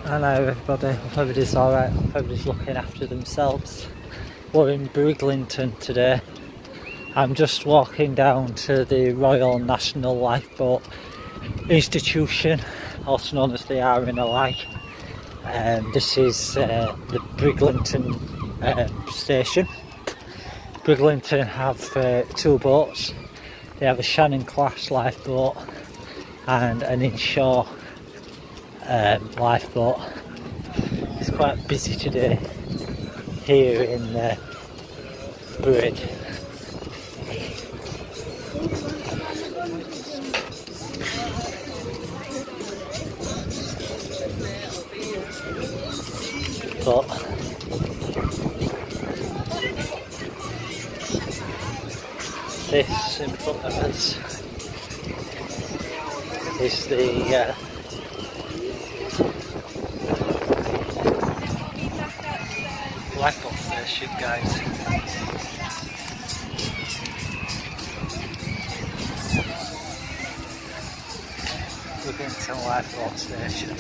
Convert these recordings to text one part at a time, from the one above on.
Hello everybody, hope everybody's alright, hope everybody's looking after themselves. We're in Bridlington today. I'm just walking down to the Royal National Lifeboat Institution, also known as the RNLI. This is the Bridlington station. Bridlington have two boats. They have a Shannon class lifeboat and an inshore lifeboat. It's quite busy today here in Brid. But this in front of us is the Lifeboat station, guys. Bridlington Lifeboat station.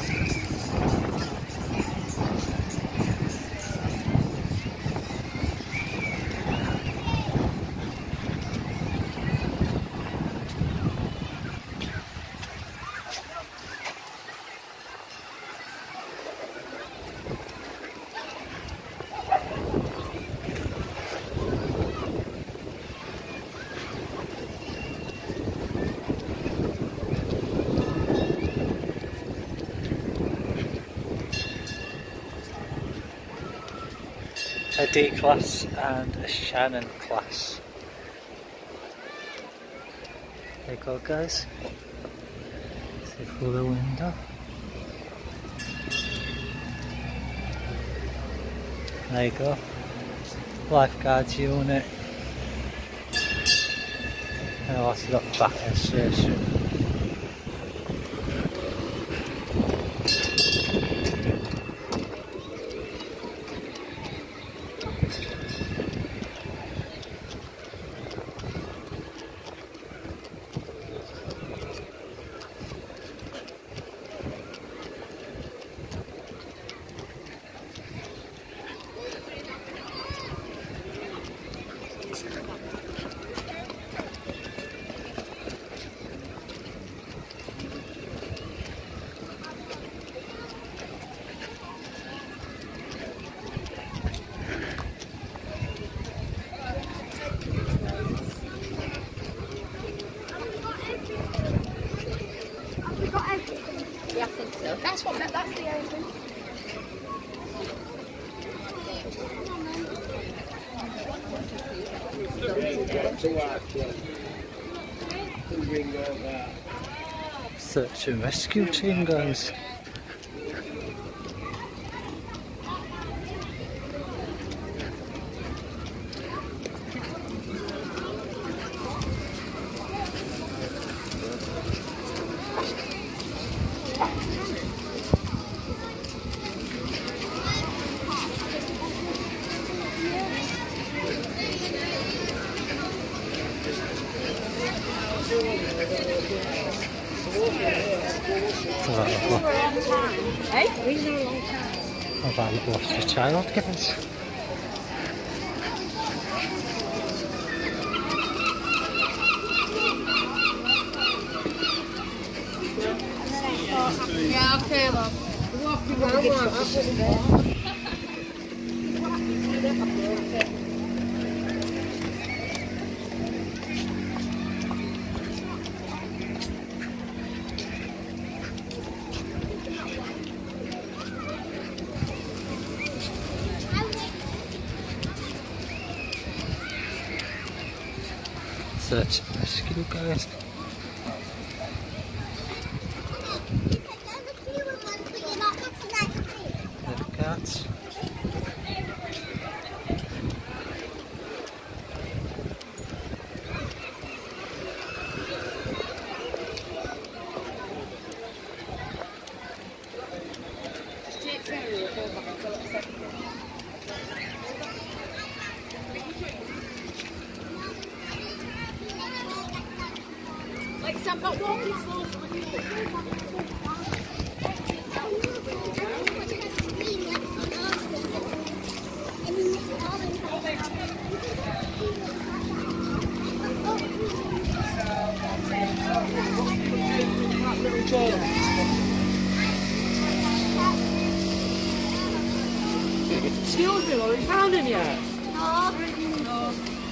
A D class and a Shannon class. There you go, guys. See through the window. There you go. Life Guards unit. And also got the back of the station. Yeah, I think so. That's the open. Search and rescue team, guys. I've lost a child, guys. Yeah, okay, love. Search and rescue, guys. Lifeguards. Like, so I'm not walking slow. Excuse me, Laurie, you found him yet? No.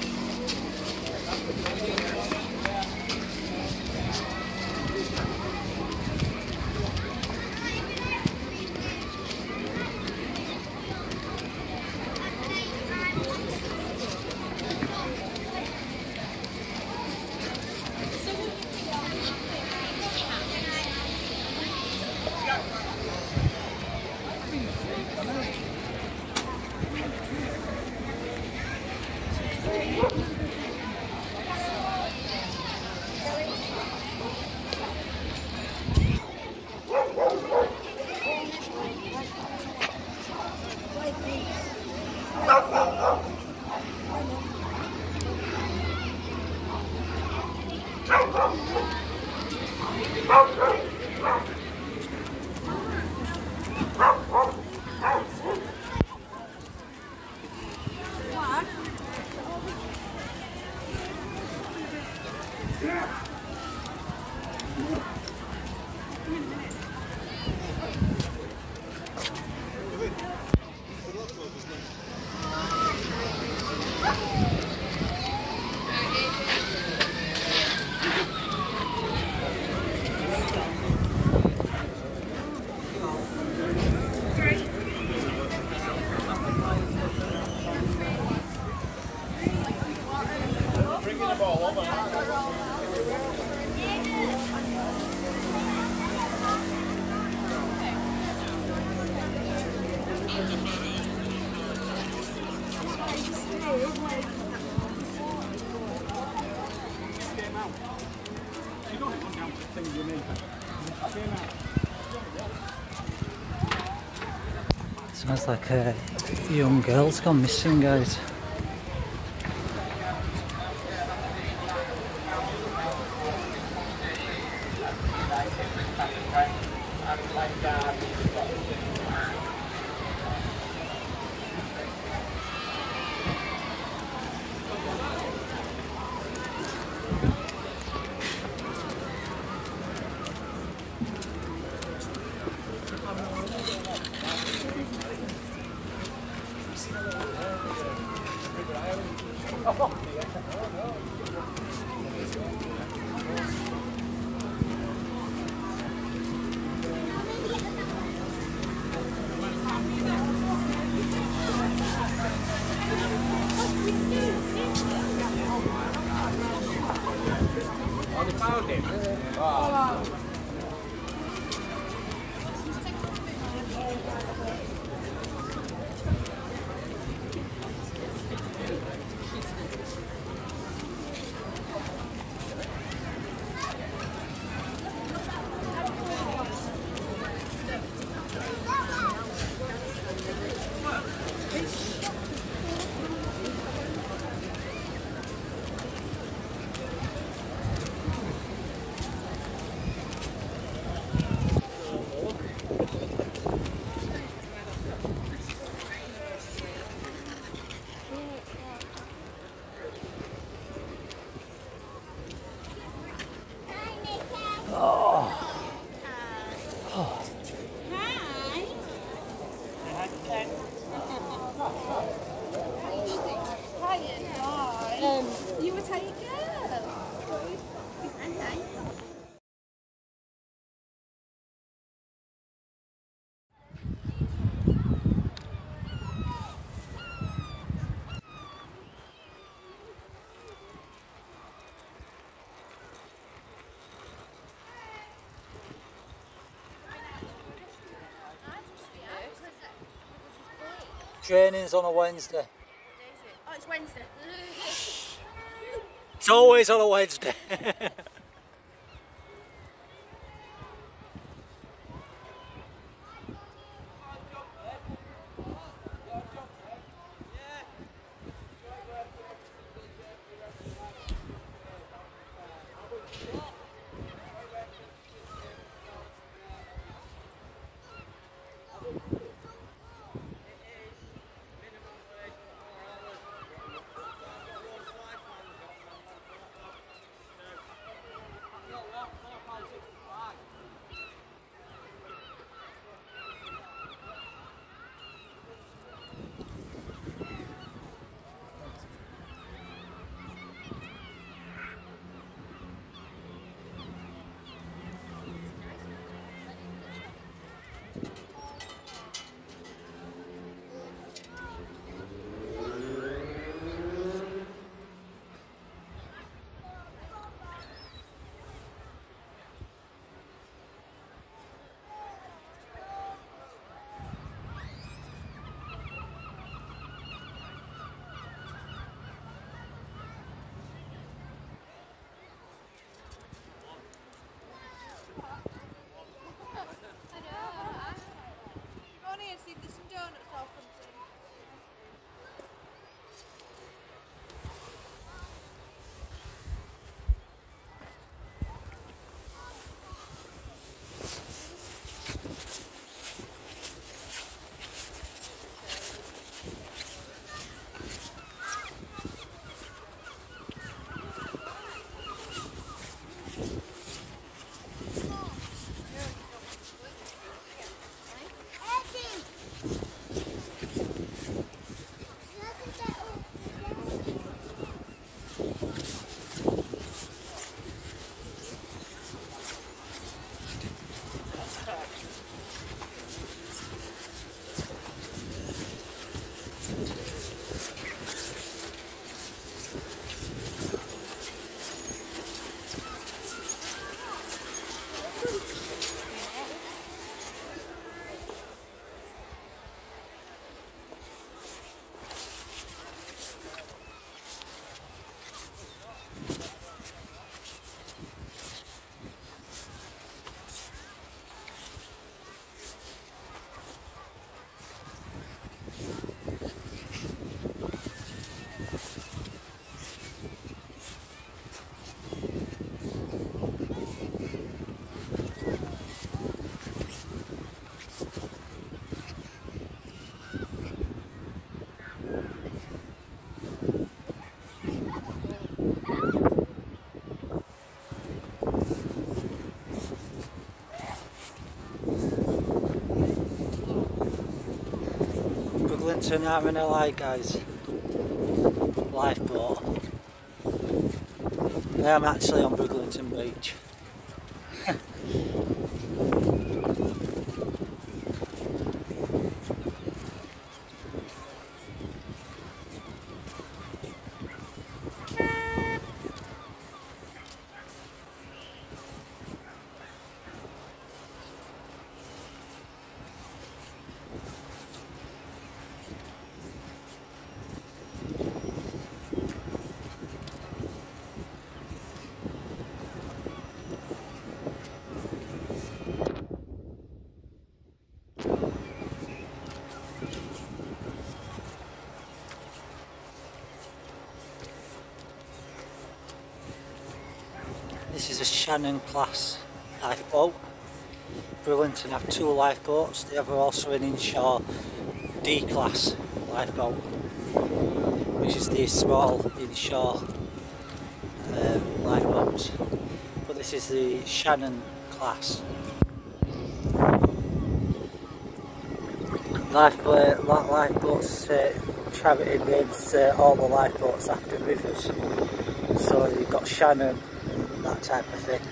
Sounds like a young girl's gone missing, guys. You were taken. Training's on a Wednesday. Oh, it's Wednesday. It's always on a Wednesday. Bridlington RNLI guys, lifeboat. I am actually on Bridlington Beach. This is a Shannon class lifeboat. Bridlington have 2 lifeboats. They have also an inshore D class lifeboat, which is the small inshore lifeboats. But this is the Shannon class. Lifeboats charity names all the lifeboats after rivers. So you've got Shannon, that type of thing.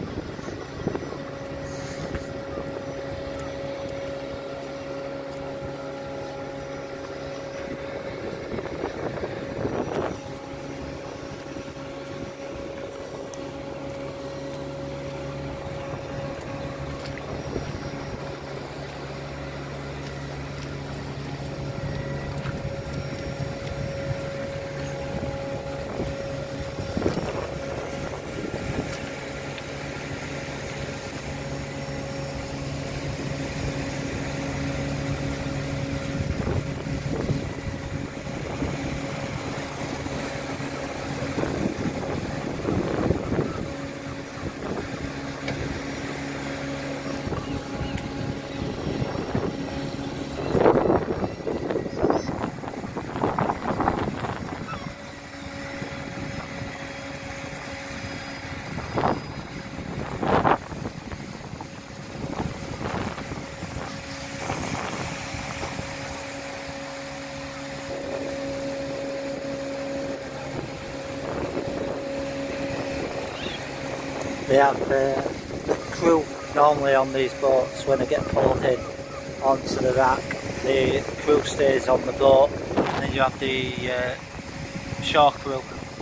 They have the crew normally on these boats. When they get pulled in onto the rack, the crew stays on the boat, and then you have the shore crew,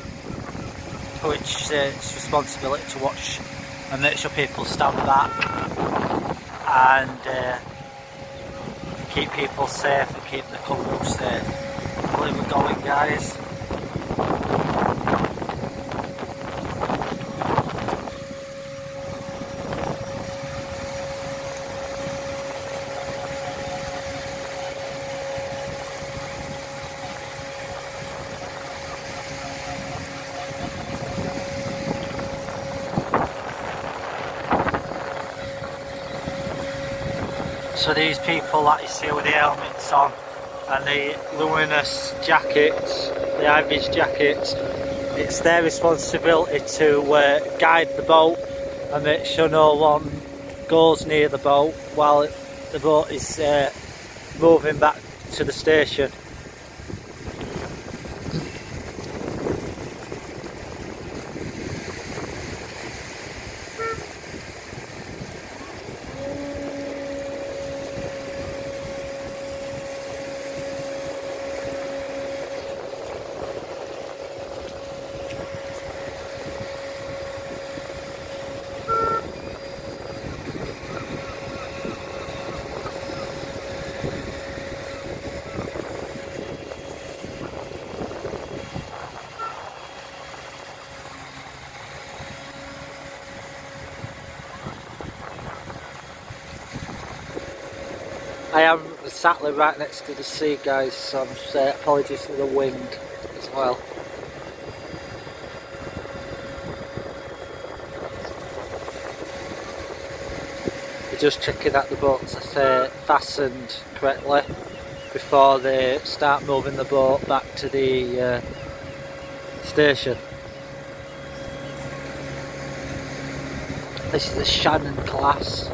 which it's responsibility to watch and make sure people stand back and keep people safe and keep the crew safe. Where we're going, guys. So these people that you see with the helmets on and the luminous jackets, the high-vis jackets, it's their responsibility to guide the boat and make sure no one goes near the boat while the boat is moving back to the station. I am exactly right next to the sea, guys, so I'm apologies for the wind as well. We're just checking that the boats are fastened correctly before they start moving the boat back to the station. This is the Shannon class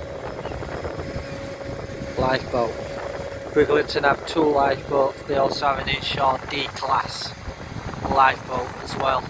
lifeboat. Bridlington have 2 lifeboats. They also have an inshore D class lifeboat as well.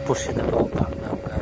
pushing the boat back now, guys.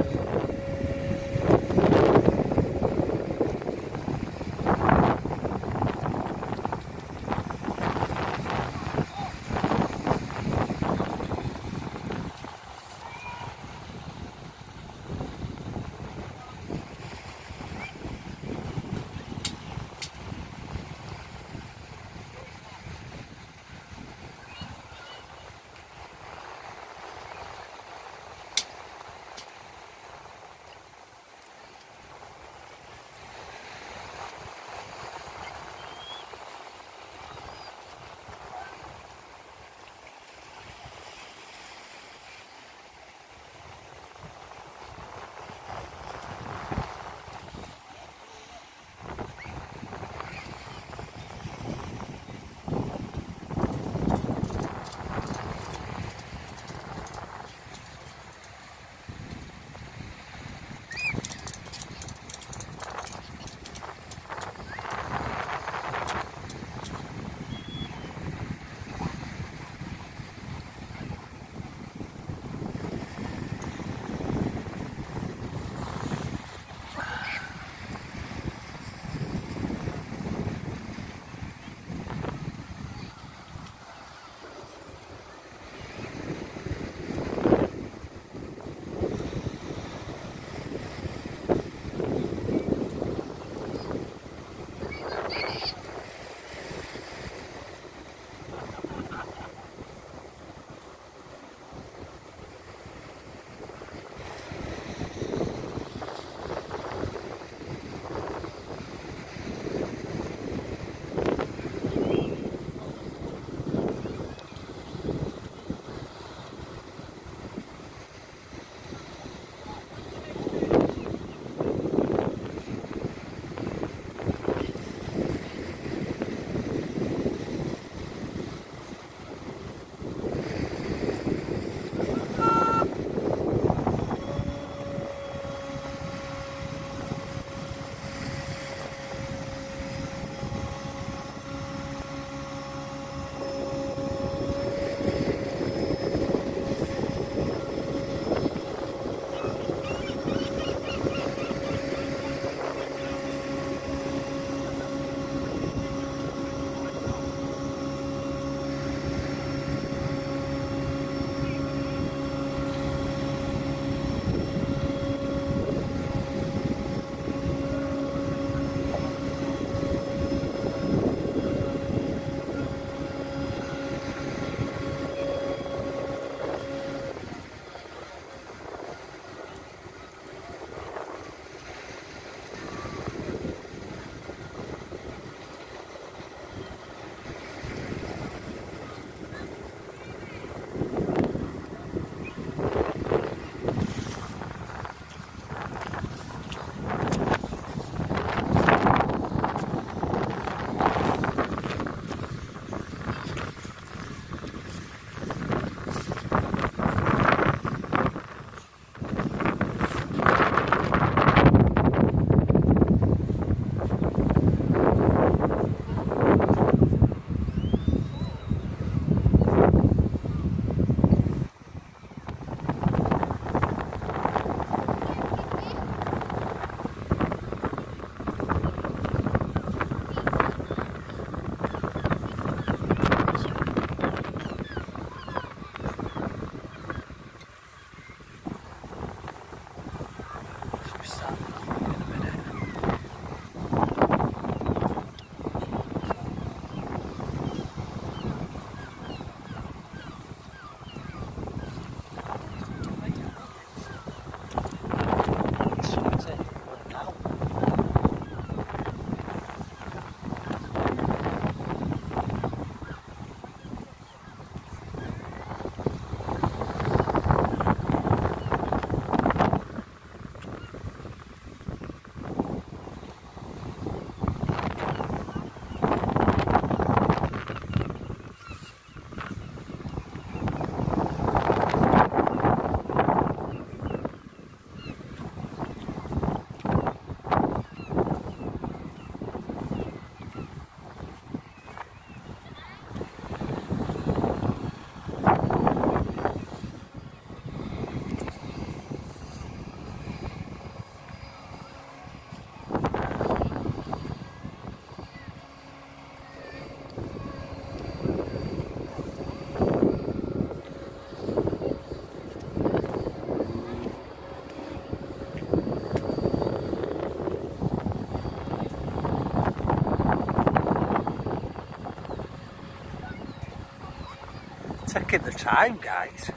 taking the time, guys.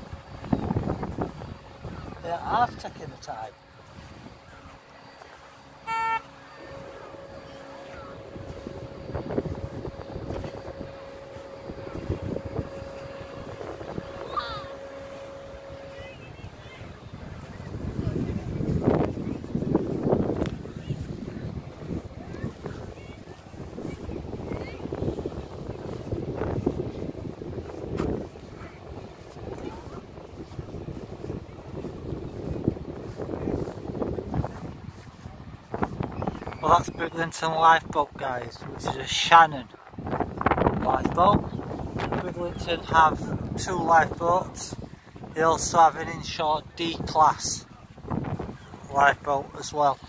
They are taking the time. Well, that's Bridlington Lifeboat, guys, which is a Shannon lifeboat. Bridlington have 2 lifeboats. They also have an inshore D-class lifeboat as well.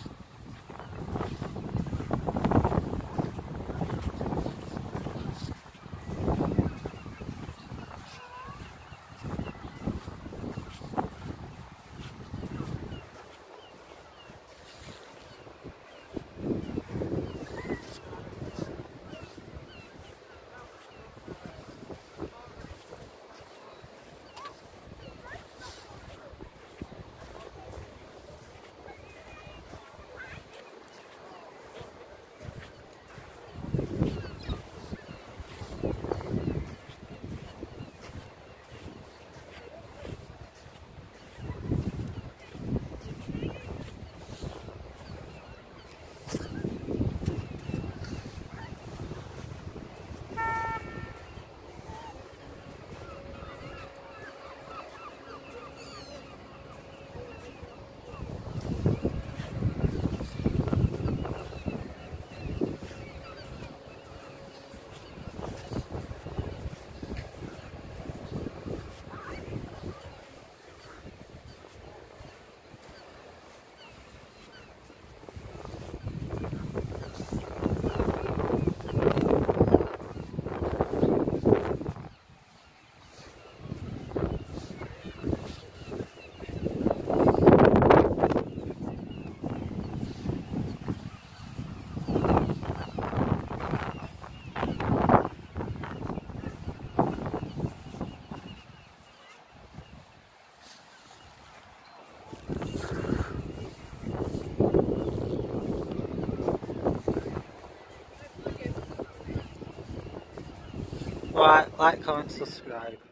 Right, like, comment, subscribe.